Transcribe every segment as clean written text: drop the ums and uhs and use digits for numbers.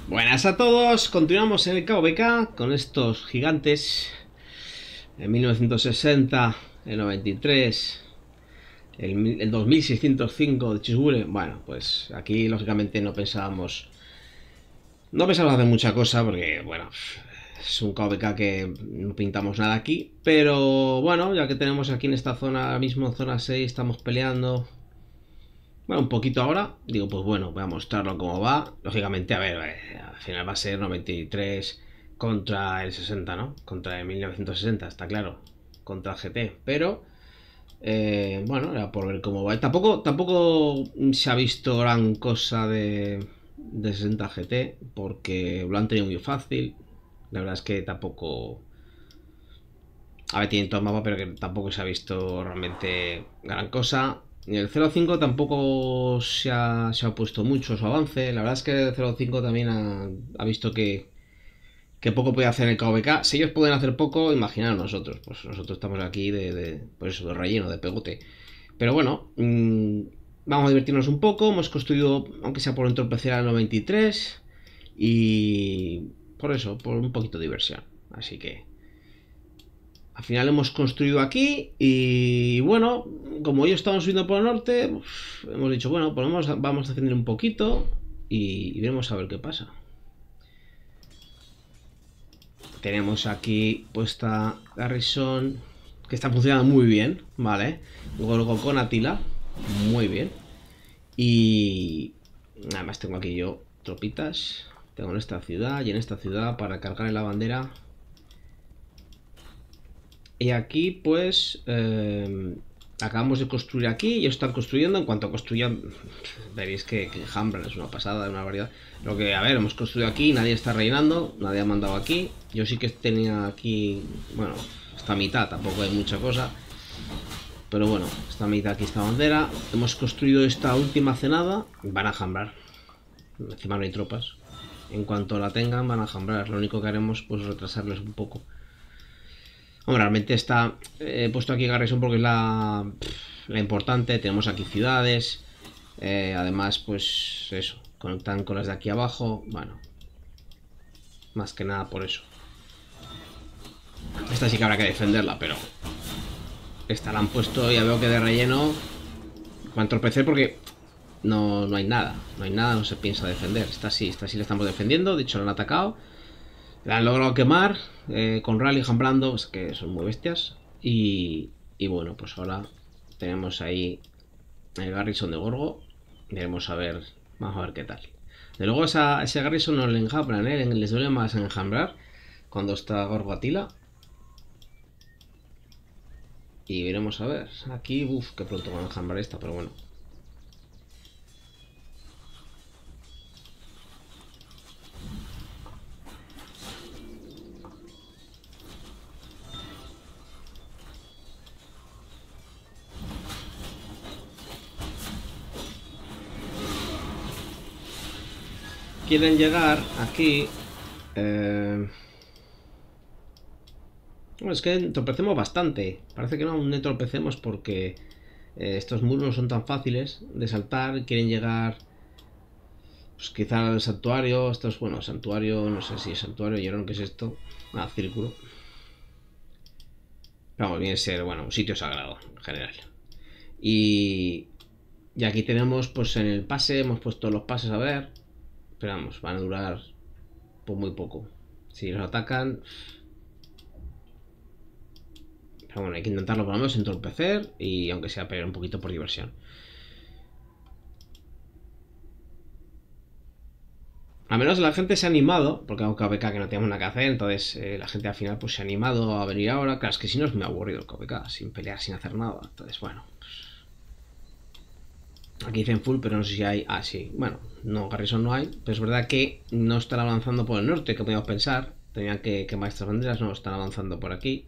Buenas a todos, continuamos en el KVK con estos gigantes. En 1960, el 93, el 2605 de Chisgure. Bueno, pues aquí lógicamente no pensábamos hacer mucha cosa porque, bueno, es un KVK que no pintamos nada aquí. Pero bueno, ya que tenemos aquí en esta zona, ahora mismo zona 6, estamos peleando. Bueno, un poquito ahora, digo, pues bueno, voy a mostrarlo cómo va. Lógicamente, a ver, al final va a ser 93 contra el 60, ¿no? Contra el 1960, está claro. Contra el GT, pero bueno, era por ver cómo va. Tampoco se ha visto gran cosa de 60 GT, porque lo han tenido muy fácil. La verdad es que tampoco... A ver, tienen todo el mapa, pero que tampoco se ha visto realmente gran cosa. Y el 0.5 tampoco se ha puesto mucho su avance. La verdad es que el 0.5 también ha visto que poco puede hacer el KVK. Si ellos pueden hacer poco, imaginaos nosotros. Pues nosotros estamos aquí pues eso, de relleno, de pegote. Pero bueno, vamos a divertirnos un poco. Hemos construido, aunque sea por entorpecer al 93. Y por eso, por un poquito de diversión. Así que... Al final hemos construido aquí y bueno, como ellos estaban subiendo por el norte, hemos dicho, bueno, pues vamos a defender un poquito y veremos a ver qué pasa. Tenemos aquí puesta Garrison, que está funcionando muy bien, ¿vale? Luego con Attila, muy bien. Y además tengo aquí yo tropitas, tengo en esta ciudad y en esta ciudad para cargar en la bandera. Y aquí pues acabamos de construir aquí y ellos están construyendo. En cuanto construyan veréis que enjambran, es una pasada, una variedad. Lo que, a ver, hemos construido aquí, nadie está rellenando, nadie ha mandado aquí. Yo sí que tenía aquí, bueno, esta mitad, tampoco hay mucha cosa. Pero bueno, esta mitad aquí, esta bandera. Hemos construido esta última cenada, van a enjambrar. Encima no hay tropas. En cuanto la tengan van a enjambrar, lo único que haremos pues retrasarles un poco. Bueno, realmente está puesto aquí Garrison porque es la importante. Tenemos aquí ciudades. Además, pues eso, conectan con las de aquí abajo. Bueno, más que nada por eso. Esta sí que habrá que defenderla, pero esta la han puesto, ya veo que de relleno. Va a entorpecer porque no hay nada. No hay nada, no se piensa defender. Esta sí la estamos defendiendo. De hecho, la han atacado. La han logrado quemar con rally jambrando, es que son muy bestias. Y bueno, pues ahora tenemos ahí el Garrison de Gorgo. Veremos a ver, vamos a ver qué tal. De luego ese Garrison no le enjambran, les duele más enjambrar cuando está Gorgo Attila. Y veremos a ver. Aquí, uff, que pronto van a enjambrar esta, pero bueno. Quieren llegar aquí. Es que entorpecemos bastante. Parece que no entorpecemos porque estos muros no son tan fáciles de saltar. Quieren llegar, pues quizá al santuario. Esto es, bueno, santuario, no sé si es santuario, llorón, ¿qué es esto? Ah, círculo. Pero vamos, viene a ser, bueno, un sitio sagrado en general. Y aquí tenemos, pues en el pase, hemos puesto los pases a ver. Pero vamos, van a durar pues muy poco. Si los atacan... Pero bueno, hay que intentarlo por lo menos entorpecer. Y aunque sea pelear un poquito por diversión. Al menos la gente se ha animado. Porque aunque KVK que no teníamos nada que hacer. Entonces la gente al final pues se ha animado a venir ahora. Claro, es que si no es muy aburrido el KVK. Sin pelear, sin hacer nada. Entonces bueno, pues... Aquí dicen full, pero no sé si hay... Ah, sí. Bueno, no, Garrison no hay. Pero es verdad que no están avanzando por el norte, que podíamos pensar. Tenían que quemar estas banderas. No, están avanzando por aquí.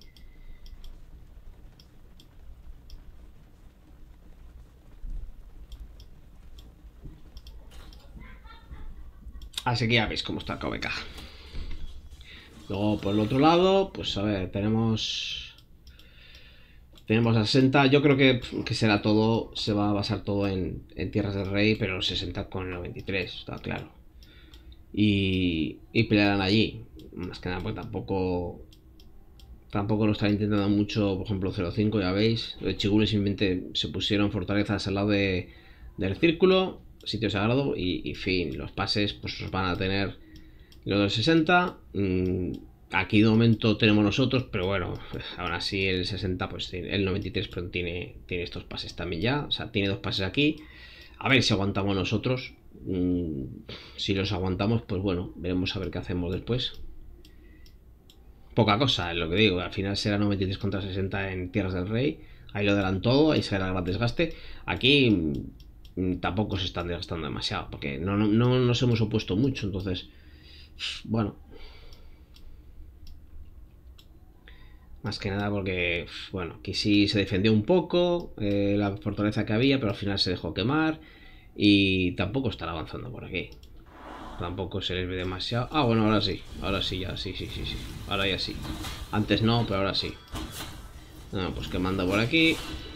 Así que ya veis cómo está el KVK. Luego por el otro lado, pues a ver, tenemos a 60. Yo creo que será todo, se va a basar todo en Tierras del Rey, pero 60 con el 93, está claro. y pelearán allí. Más que nada, pues tampoco lo están intentando mucho. Por ejemplo, 05, ya veis, los chigules simplemente se pusieron fortalezas al lado del círculo, sitio sagrado, y fin, los pases pues los van a tener los del 60. Aquí de momento tenemos nosotros, pero bueno, aún así el 60, pues el 93 pero tiene estos pases también ya. O sea, tiene dos pases aquí. A ver si aguantamos nosotros. Si los aguantamos, pues bueno, veremos a ver qué hacemos después. Poca cosa, es lo que digo. Al final será 93 contra 60 en Tierras del Rey. Ahí lo darán todo, ahí será el gran desgaste. Aquí tampoco se están desgastando demasiado, porque no nos hemos opuesto mucho. Entonces, bueno, más que nada porque, bueno, aquí sí se defendió un poco la fortaleza que había, pero al final se dejó quemar y tampoco están avanzando por aquí. Tampoco se les ve demasiado. Ah, bueno, ahora sí, ya, sí. Ahora ya sí. Antes no, pero ahora sí. Bueno, pues quemando por aquí.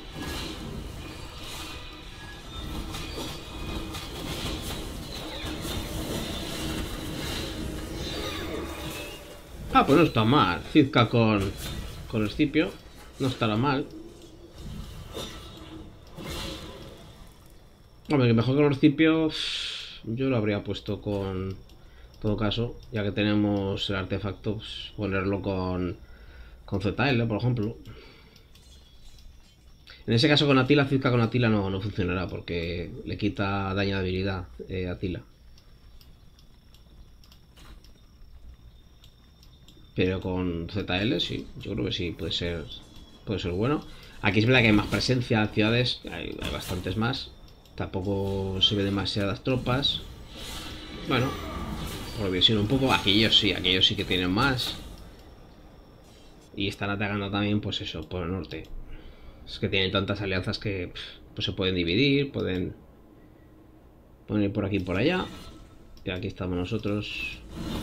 Ah, pues no está mal. Cizca con Escipio. No estará mal. Hombre, que mejor que Escipio. Yo lo habría puesto con. En todo caso, ya que tenemos el artefacto, pues, ponerlo con ZL, por ejemplo. En ese caso con Atila, Cizca con Atila no funcionará porque le quita daño de habilidad a Atila. Pero con ZL sí, yo creo que sí, puede ser bueno. Aquí es verdad que hay más presencia en ciudades, hay bastantes más. Tampoco se ve demasiadas tropas. Bueno, por visión un poco. Aquellos sí que tienen más. Y están atacando también, pues eso, por el norte. Es que tienen tantas alianzas que pues se pueden dividir, pueden poner por aquí y por allá. Y aquí estamos nosotros.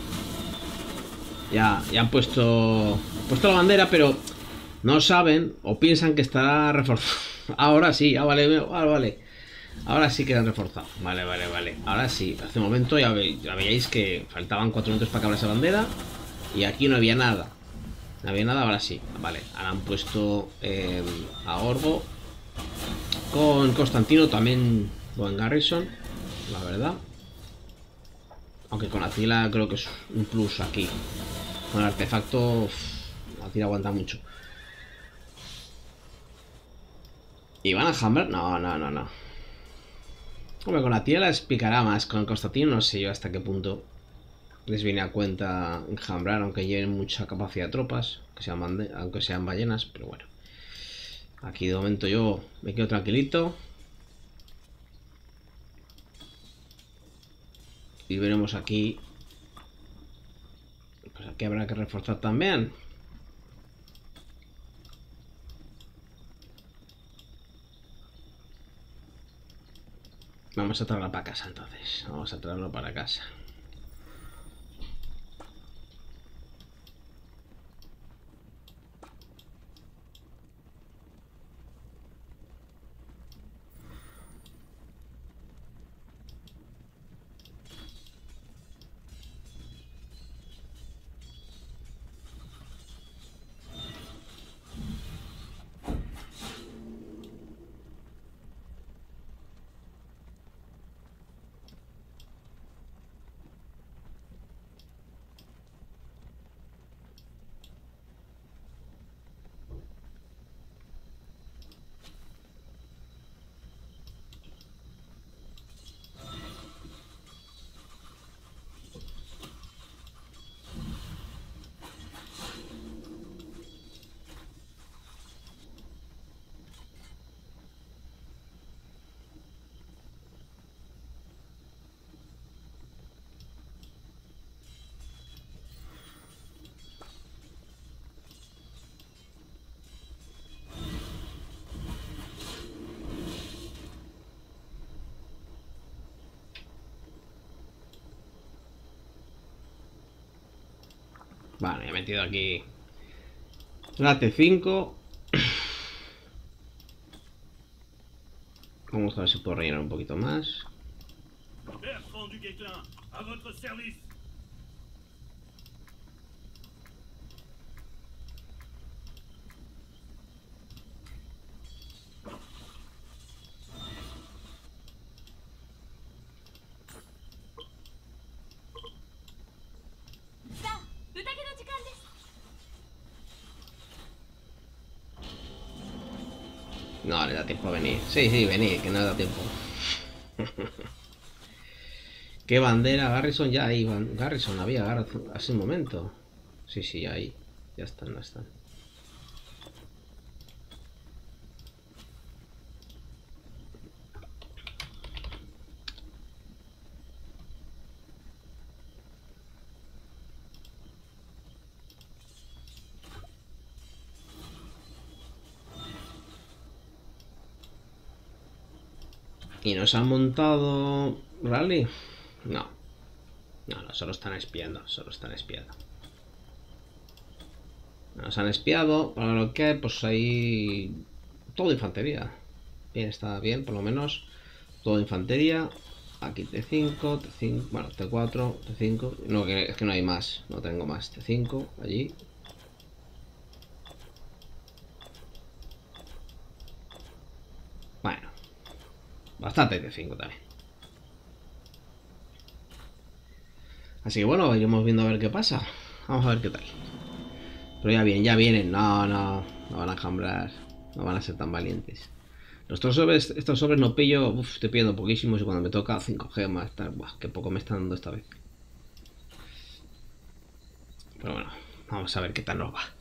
Ya han puesto la bandera, pero no saben o piensan que estará reforzado. Ahora sí, vale. Ahora sí que han reforzado. Vale. Ahora sí, hace un momento ya veíais que faltaban 4 minutos para acabar esa bandera. Y aquí no había nada. No había nada, ahora sí. Vale, ahora han puesto a Orgo. Con Constantino también buen Garrison, la verdad. Aunque con Atila creo que es un plus aquí. Con el artefacto, Atila aguanta mucho. ¿Y van a jambrar? No. Hombre, con Atila les picará más. Con Constantino no sé yo hasta qué punto les viene a cuenta enjambrar, aunque lleven mucha capacidad de tropas, aunque sean ballenas, pero bueno. Aquí de momento yo me quedo tranquilito. Y veremos aquí. Pues aquí habrá que reforzar también. Vamos a traerlo para casa entonces. Vamos a traerlo para casa. Vale, he metido aquí la T5. Vamos a ver si puedo rellenar un poquito más. Bertrand du Guesclin, à votre service. No, le da tiempo a venir. Sí, sí, venir, que no le da tiempo. ¿Qué bandera? Garrison ya ahí. Garrison había Garrison hace un momento. Sí, sí, ahí. Ya están, ya están. ¿Y nos han montado rally? No. No, no, solo están espiando. Solo están espiando. Nos han espiado. Para lo que, pues ahí. Todo infantería. Bien, está bien, por lo menos. Todo infantería. Aquí T5, T5, bueno, T4, T5. No, es que no hay más. No tengo más. T5, allí. Bueno. Bastante T5 también. Así que bueno, iremos viendo a ver qué pasa. Vamos a ver qué tal. Pero ya vienen. No, no. No van a jambrar. No van a ser tan valientes. Estos sobres no pillo. Uf, estoy pidiendo poquísimos y cuando me toca 5 gemas. Buah, qué poco me están dando esta vez. Pero bueno, vamos a ver qué tal nos va.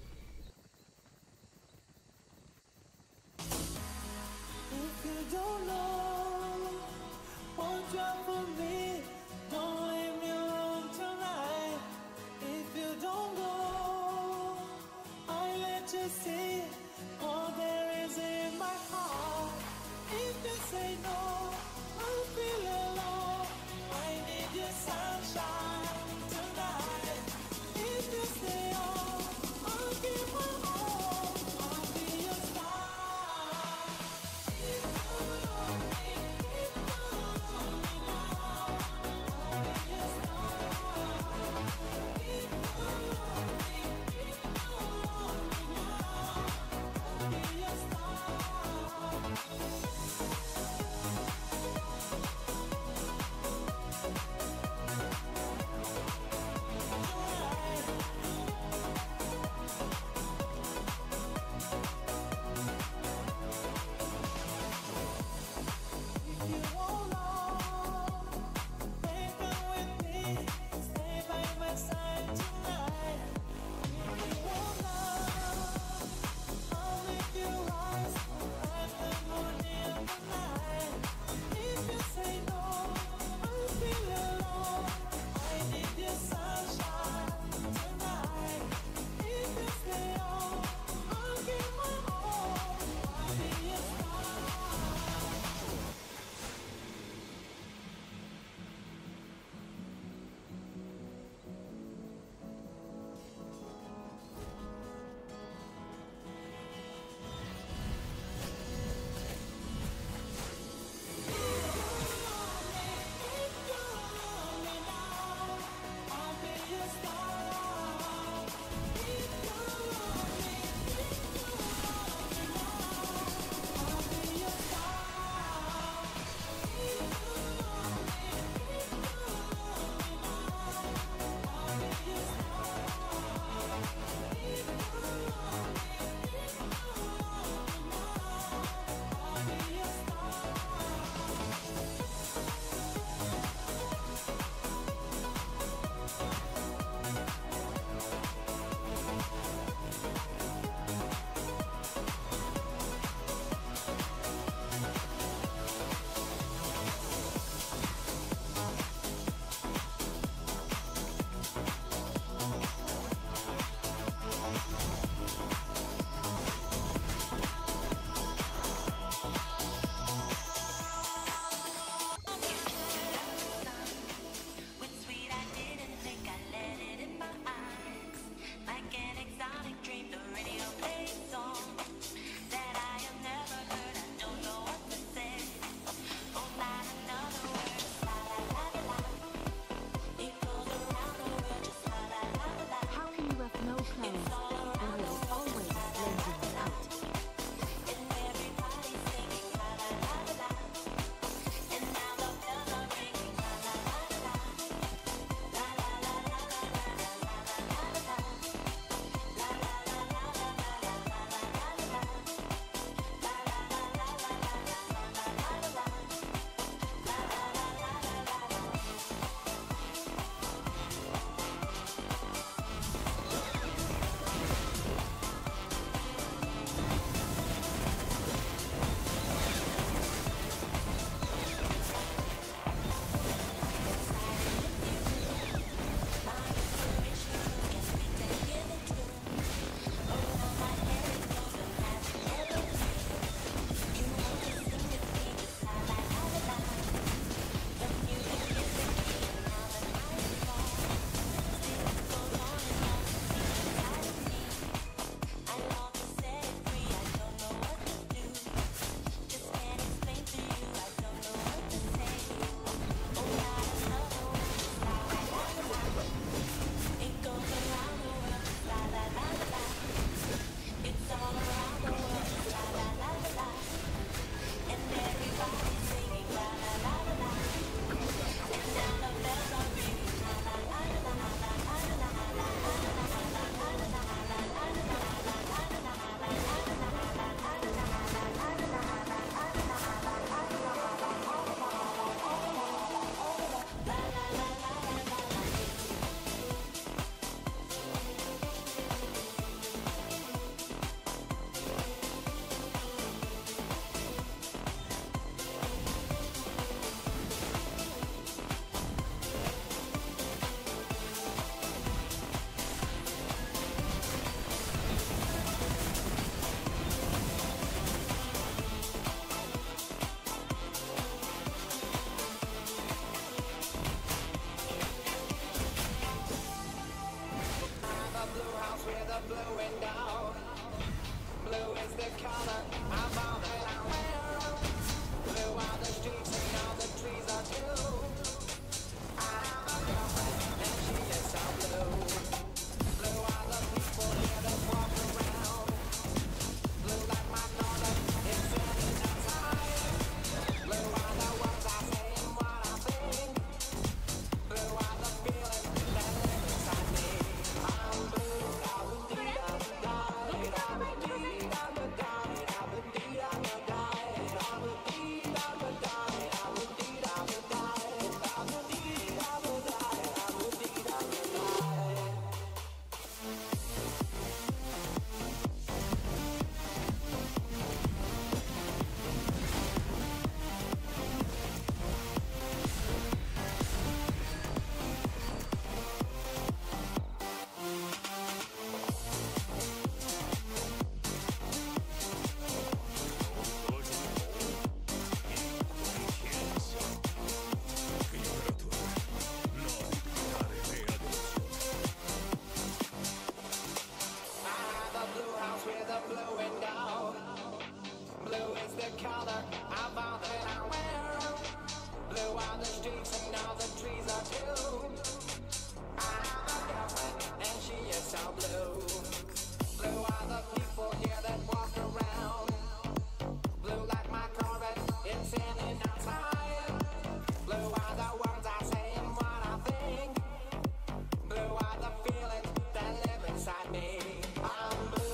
are the streets and now the trees are too. I have a girlfriend and she is so blue. Blue are the people here that walk around. Blue like my Corvette, it's in and outside. Blue are the words I say and what I think. Blue are the feelings that live inside me. I'm blue.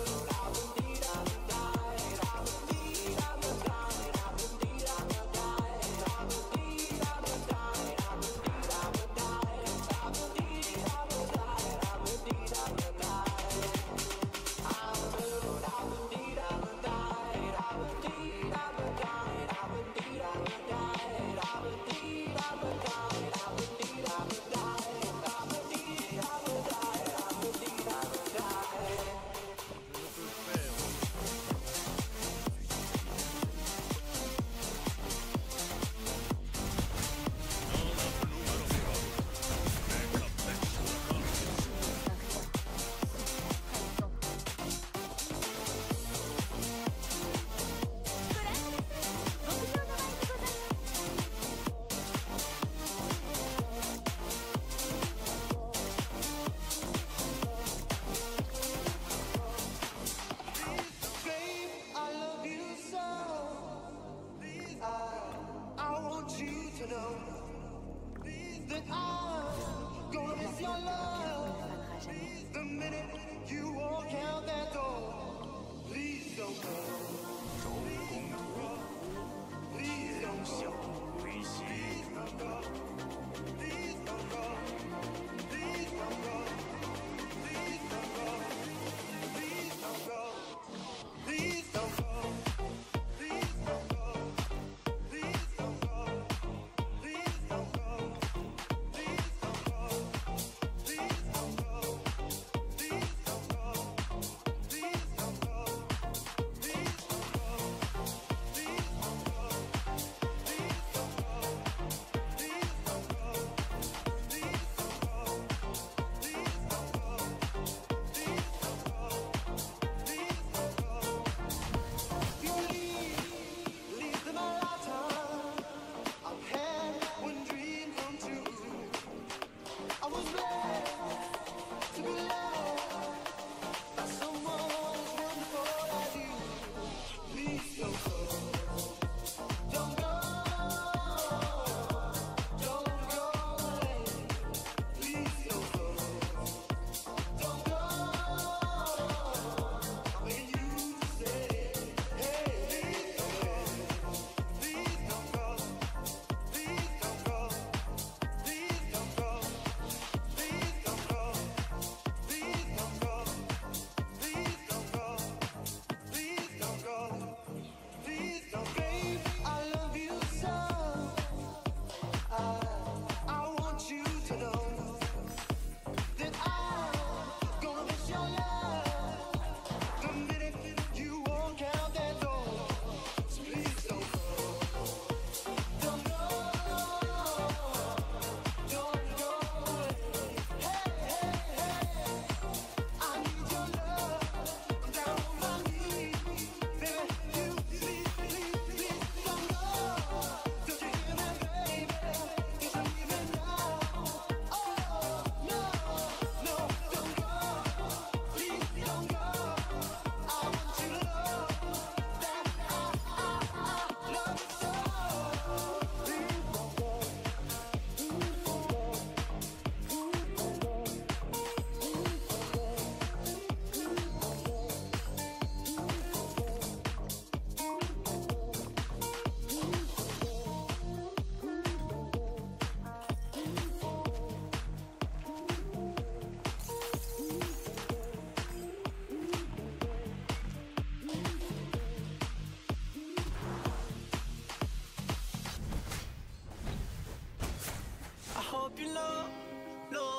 hope you know, no,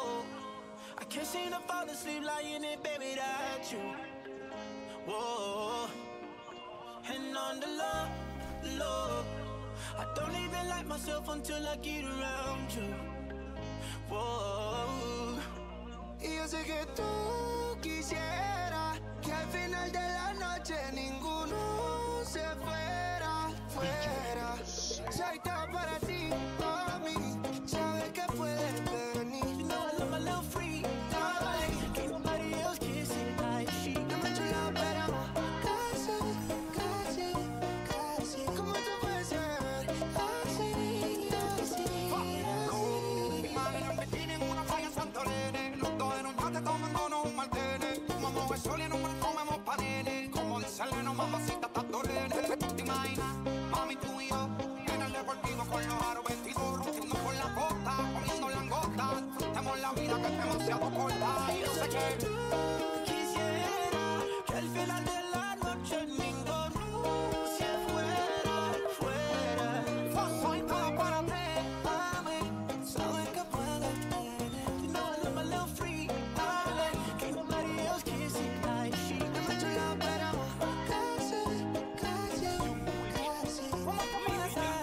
I can't seem to fall asleep lying in bed without you. Whoa, and on the low, low, I don't even like myself until I get around you. Whoa, y yo sé que tú quisieras que al final de la noche ninguno se fuera, fuera. Soy todo para ti, oh, demasiado corta y no sé qué. Quisiera que al final de la noche ninguno se fuera, fuera. Soy todo para ti. Mami, sabes que puedes tener. You know I live my little free, darling. Can't nobody else kiss it like she. I'm not your love, but I'm casi, ¿cómo comienza?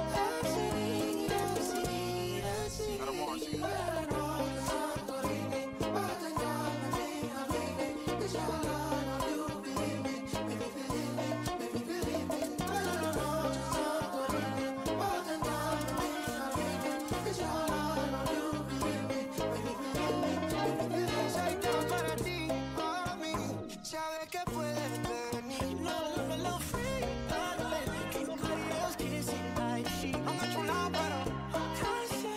Soy todo para ti, mami. Sabes que puedes venir. You know I live my little free, darling. Can't nobody else kiss it like she. I'm not your love, pero Casi,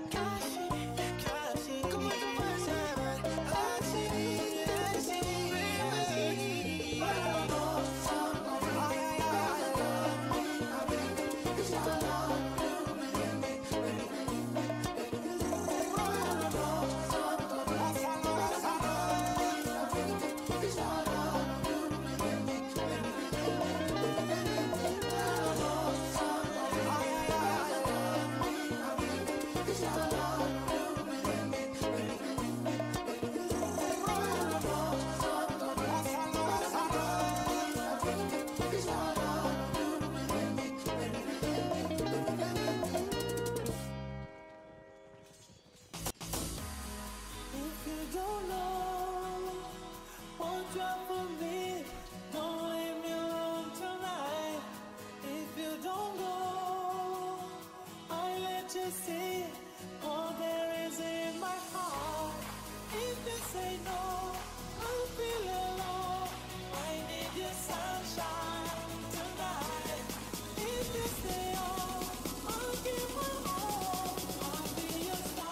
¿cómo tú puedes ser así, así, así? If you don't know what's up for me, don't leave me alone tonight. If you don't go, I let you see all there is in my heart. If you say no, I'll feel alone. I need your sunshine tonight. If you stay on, I'll give my all. I'll be your star.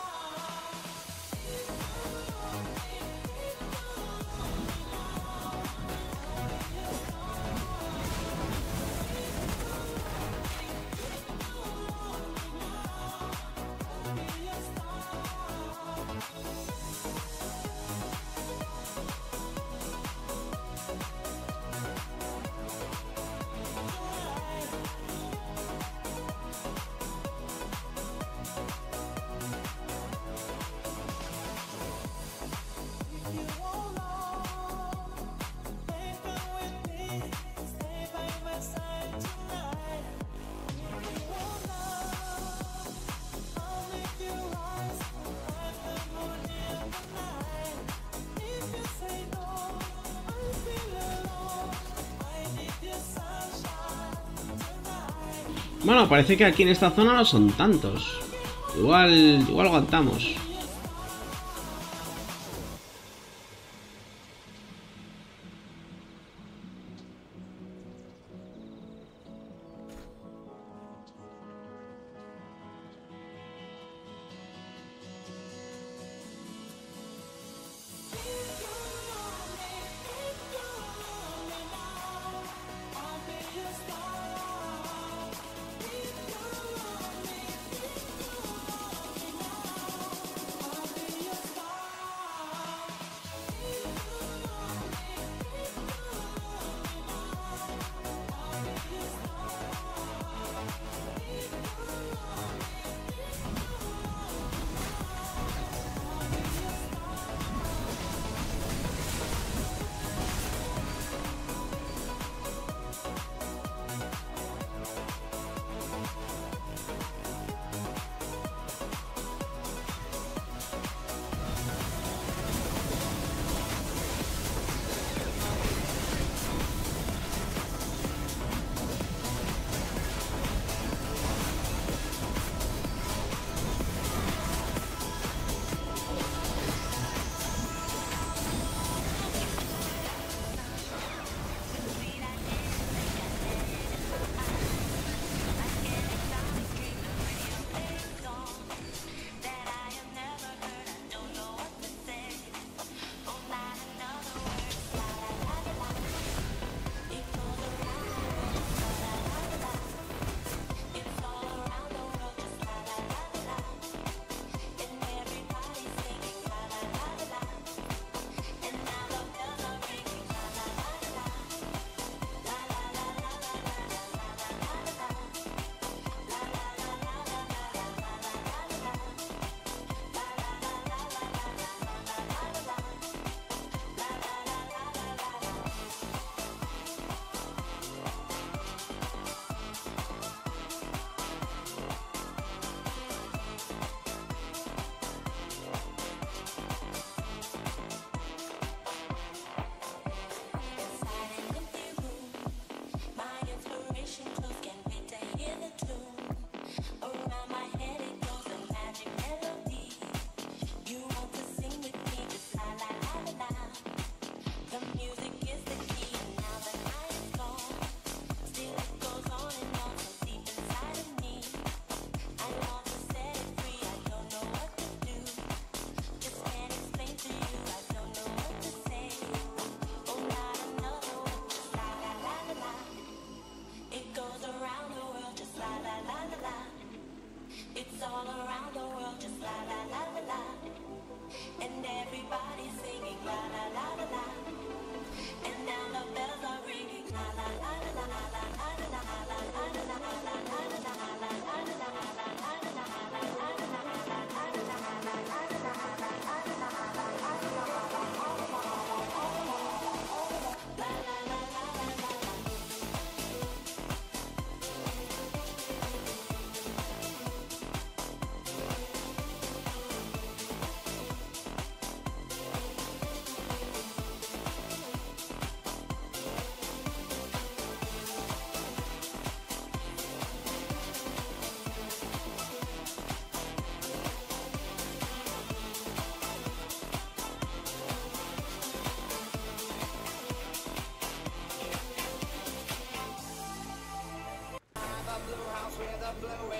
Bueno, parece que aquí en esta zona no son tantos. Igual aguantamos.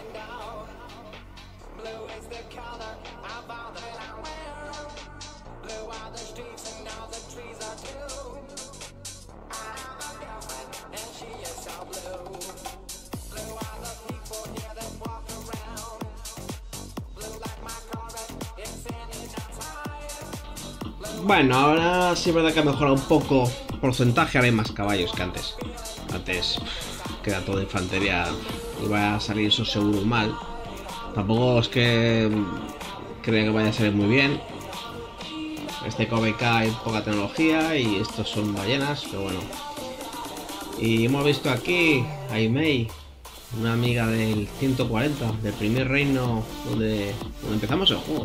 coming down. Blue is the color of all that I wear. Blue are the streets and all the trees are blue. I have a girlfriend and she is so blue. Blue are the people here that walk around. Blue like my Corvette, it's in time. Bueno, ahora sí es verdad que ha mejorado un poco el porcentaje, ahora hay más caballos que antes. Antes queda todo de infantería, iba a salir eso seguro mal. Tampoco es que creo que vaya a salir muy bien. Este KVK hay poca tecnología y estos son ballenas, pero bueno. Y hemos visto aquí a Imei, una amiga del 140, del primer reino donde empezamos el juego.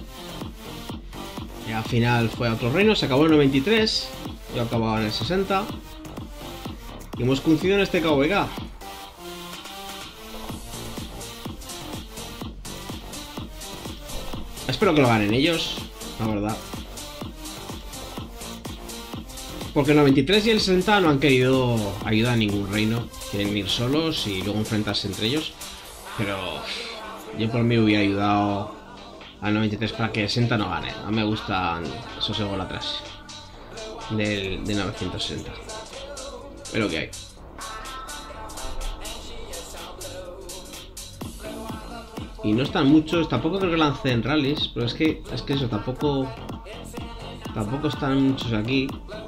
Y al final fue a otro reino, se acabó en el 93, yo acababa en el 60. Y hemos coincidido en este KVK. Espero que lo ganen ellos, la verdad. Porque el 93 y el 60 no han querido ayudar a ningún reino. Quieren ir solos y luego enfrentarse entre ellos. Pero yo por mí hubiera ayudado al 93 para que el 60 no gane. A mí me gustan esos ególatras del 960. Es lo que hay. Y no están muchos, tampoco creo que lancen rallies, pero es que eso, tampoco están muchos aquí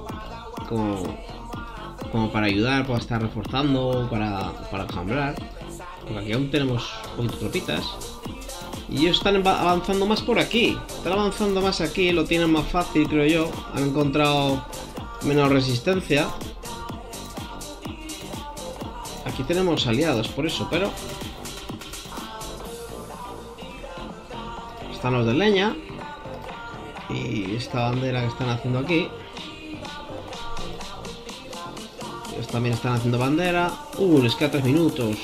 como para ayudar, para estar reforzando, para cambrar. Porque aquí aún tenemos un poquito de tropitas. Y ellos están avanzando más por aquí, están avanzando más aquí, lo tienen más fácil, creo yo. Han encontrado menos resistencia. Aquí tenemos aliados por eso, pero están los de leña. Y esta bandera que están haciendo aquí, ellos también están haciendo bandera. Les queda 3 minutos.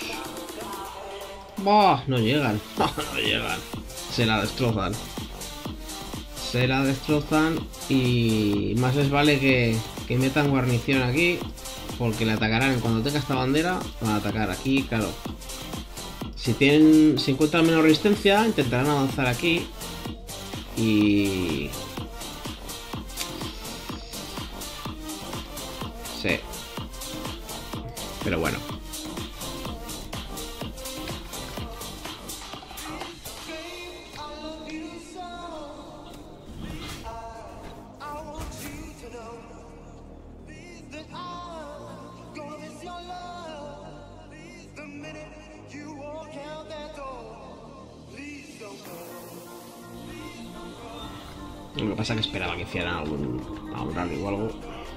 ¡Bah! No llegan. No llegan. Se la destrozan. Se la destrozan. Y más les vale que metan guarnición aquí, porque le atacarán. Cuando tenga esta bandera van a atacar aquí, claro. Si encuentran menos resistencia, intentarán avanzar aquí. Y... sí. Pero bueno. Lo que pasa es que esperaba que hicieran algún rally o algo.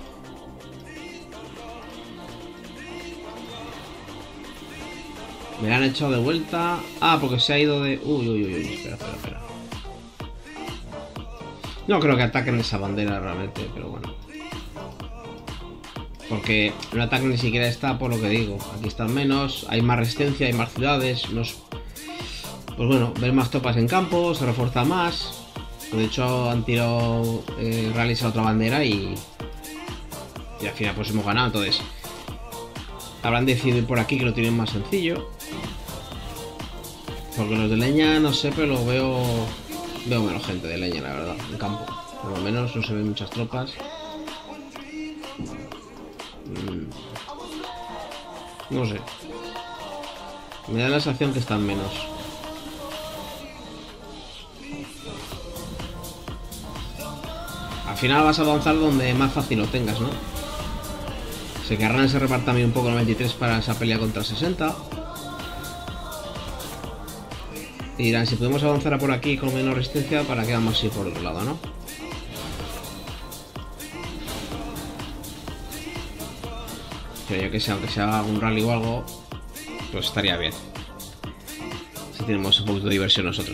Me la han echado de vuelta. Ah, porque se ha ido de... Uy, espera. No creo que ataquen esa bandera realmente, pero bueno. Porque no atacan ni siquiera esta, por lo que digo. Aquí están menos, hay más resistencia, hay más ciudades. Pues bueno, ver más tropas en campo, se refuerza más. De hecho han tirado rallies a otra bandera y al final pues hemos ganado. Entonces habrán decidido ir por aquí, que lo tienen más sencillo. Porque los de leña no sé, pero lo veo menos gente de leña, la verdad, en campo. Por lo menos no se ven muchas tropas. No sé, me da la sensación que están menos. Al final vas a avanzar donde más fácil lo tengas, ¿no? Se querrán ese reparto también un poco el 93 para esa pelea contra 60. Y dirán, si podemos avanzar a por aquí con menos resistencia, ¿para qué vamos a ir por otro lado, no? Pero yo que sé, aunque sea un rally o algo, pues estaría bien. Si tenemos un poquito de diversión nosotros.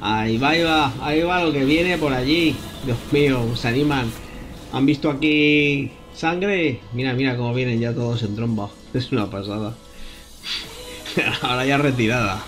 Ahí va lo que viene por allí. Dios mío, se animan. ¿Han visto aquí sangre? Mira, mira cómo vienen ya todos en tromba. Es una pasada. Ahora ya retirada.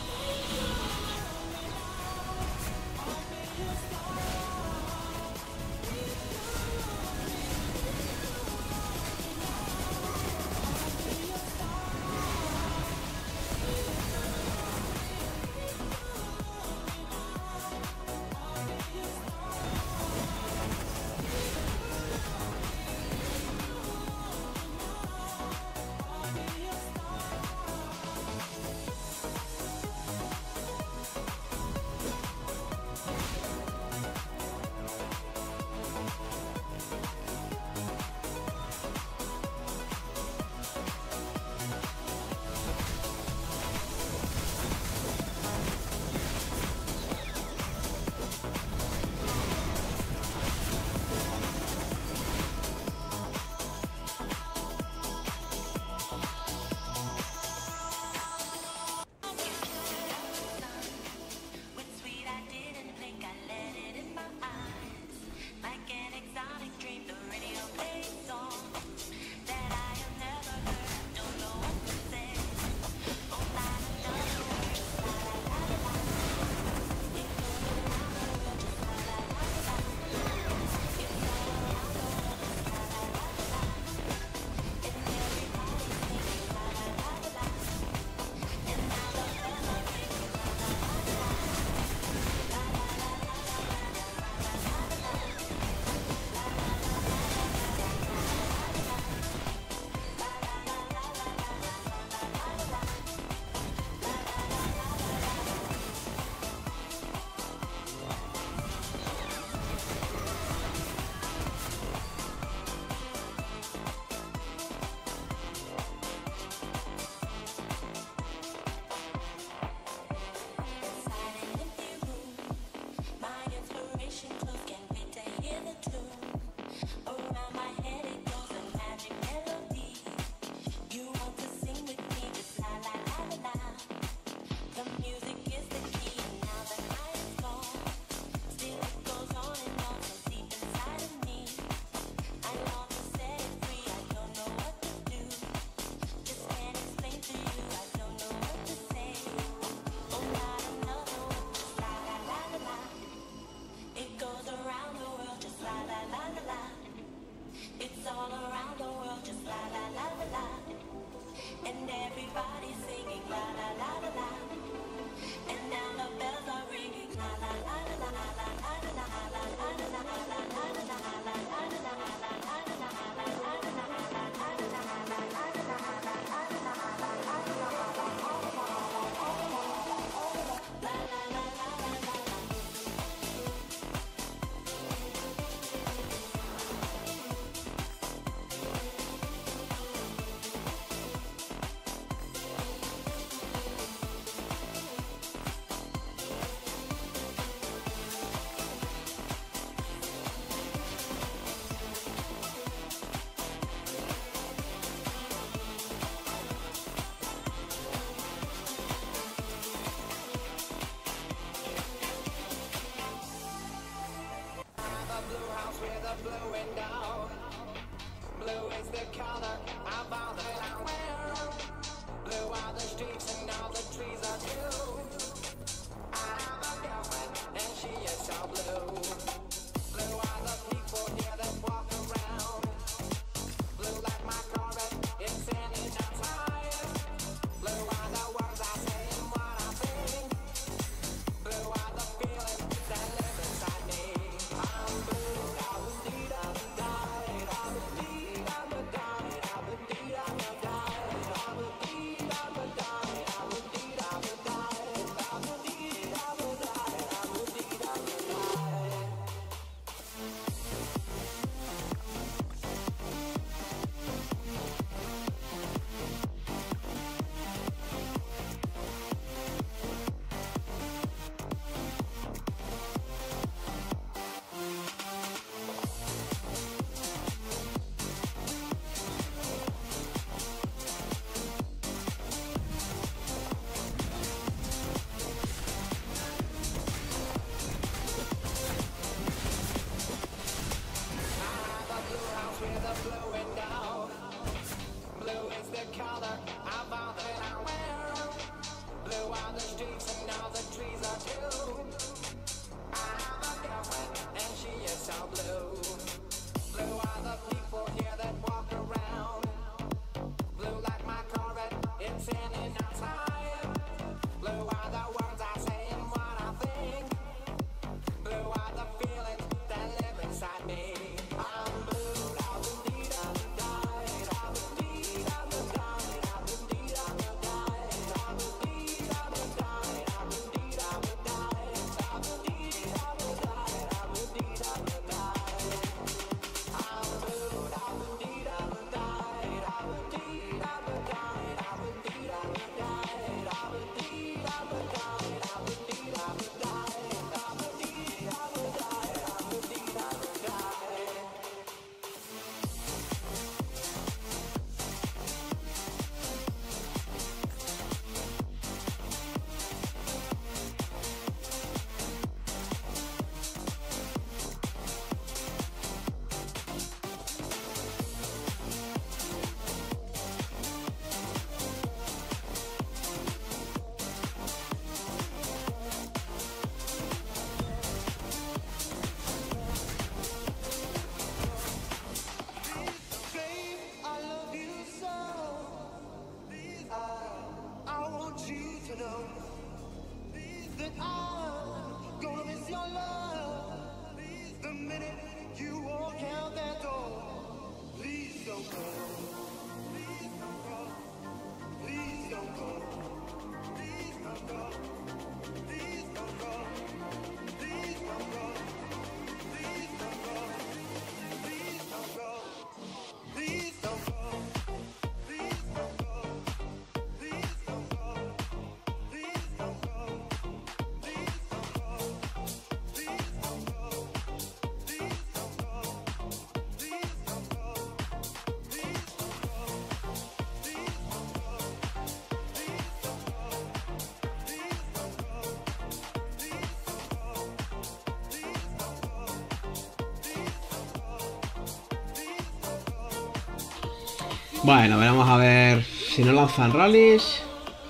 Bueno, veremos a ver si no lanzan rallies.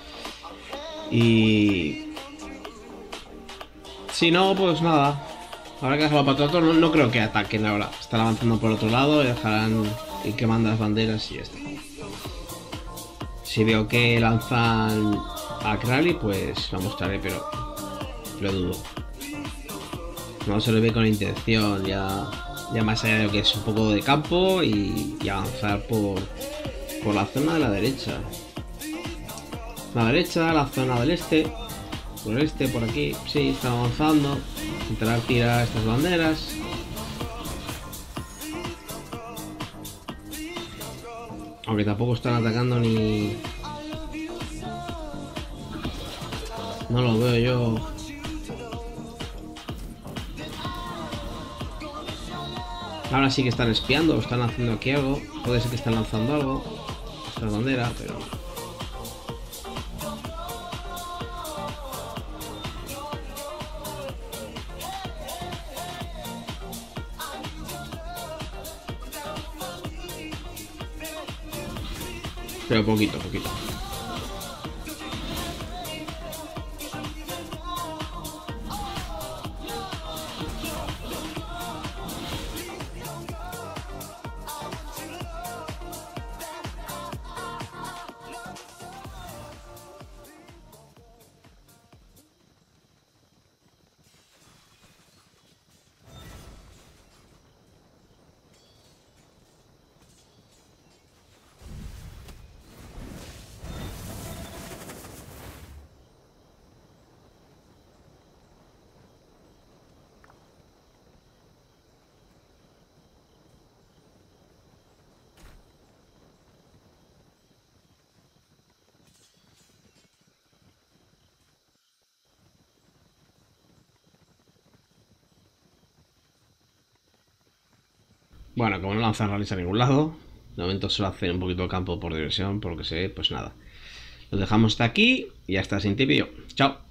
Y si no, pues nada. Habrá que dejarlo para otro. No creo que ataquen ahora. Están avanzando por otro lado y dejarán ir quemando las banderas y ya está. Si veo que lanzan a Rally, pues lo mostraré, pero lo dudo. No se lo ve con intención, ya más allá de lo que es un poco de campo y avanzar por la zona de la derecha. La derecha, la zona del este, por el este, por aquí, sí, está avanzando. Intentar tirar estas banderas. Aunque tampoco están atacando ni... No lo veo yo. Ahora sí que están espiando, o están haciendo aquí algo. Puede ser que están lanzando algo. Esta bandera, pero... Pero poquito. Bueno, como no lanzan rallies a ningún lado, de momento solo hacen un poquito de campo por diversión, por lo que sé, pues nada. Lo dejamos hasta aquí y hasta el siguiente vídeo. Chao.